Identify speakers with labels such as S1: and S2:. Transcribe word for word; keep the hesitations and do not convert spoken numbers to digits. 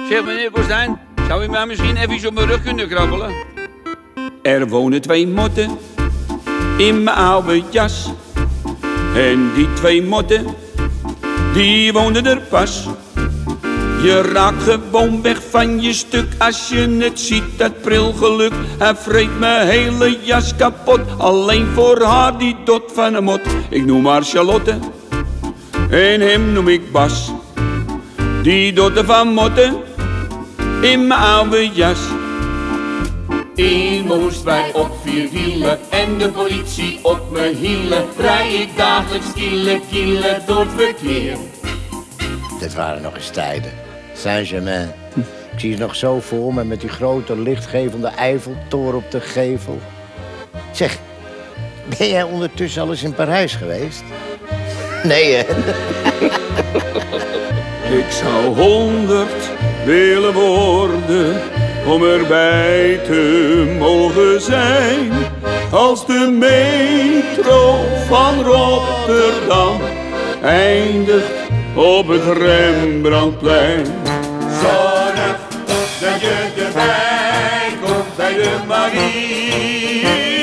S1: Zeg meneer Kostijn, zou u mij misschien even op mijn rug kunnen krabbelen?
S2: Er wonen twee motten in mijn oude jas. En die twee motten, die woonden er pas. Je raakt gewoon weg van je stuk als je het ziet, dat prilgeluk. Hij vreet mijn hele jas kapot, alleen voor haar die dot van een mot. Ik noem haar Charlotte en hem noem ik Bas. Die dotten van motten in mijn oude jas.
S3: In moest wij op vier wielen en de politie op mijn hielen. Rij ik dagelijks kielen, kielen door het verkeer.
S4: Dit waren nog eens tijden. Saint-Germain. Ik zie je nog zo voor me met die grote lichtgevende Eiffeltoren op de gevel. Zeg, ben jij ondertussen al eens in Parijs geweest? Nee, hè?
S2: Ik zou honderd willen worden om erbij te mogen zijn, als de metro van Rotterdam eindigt op het Rembrandtplein.
S3: Zorg dat je erbij komt bij de Marie.